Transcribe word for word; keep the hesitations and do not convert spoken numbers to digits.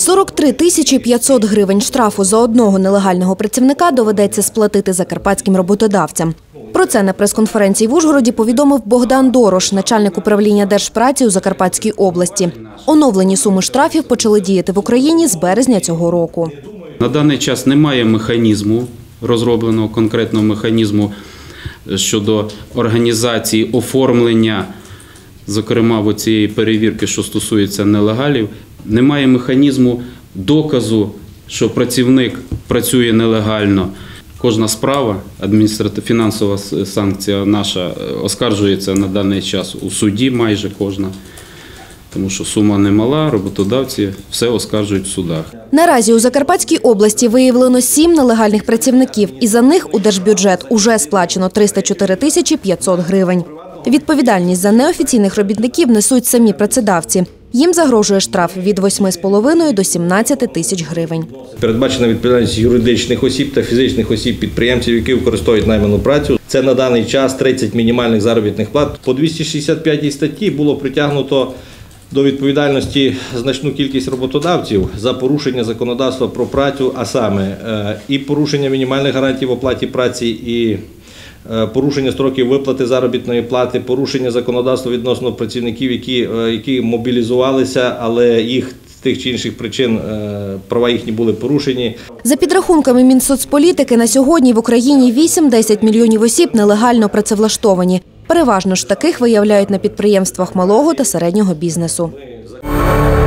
сорок три тисячі п'ятсот гривень штрафу за одного нелегального працівника доведеться сплатити закарпатським роботодавцям. Про це на прес-конференції в Ужгороді повідомив Богдан Дорош, начальник управління Держпраці у Закарпатській області. Оновлені суми штрафів почали діяти в Україні з березня цього року. На даний час немає механізму, розробленого конкретного механізму щодо організації оформлення, зокрема, цієї перевірки, що стосується нелегалів. Немає механізму доказу, що працівник працює нелегально. Кожна справа, адміністративна фінансова санкція наша оскаржується на даний час у суді, майже кожна. Тому що сума немала, роботодавці все оскаржують в судах. Наразі у Закарпатській області виявлено сім нелегальних працівників, і за них у держбюджет уже сплачено триста чотири тисячі п'ятсот гривень. Відповідальність за неофіційних робітників несуть самі працедавці. Їм загрожує штраф від восьми з половиною до сімнадцяти тисяч гривень. Передбачена відповідальність юридичних осіб та фізичних осіб-підприємців, які використовують найману працю. Це на даний час тридцять мінімальних заробітних плат. По двістій шістдесят п'ятій статті було притягнуто до відповідальності значну кількість роботодавців за порушення законодавства про працю, а саме і порушення мінімальних гарантій в оплаті праці, і порушення строків виплати заробітної плати, порушення законодавства відносно працівників, які, які мобілізувалися, але їх з тих чи інших причин права їхні були порушені. За підрахунками Мінсоцполітики, на сьогодні в Україні вісім-десять мільйонів осіб нелегально працевлаштовані. Переважно ж таких виявляють на підприємствах малого та середнього бізнесу.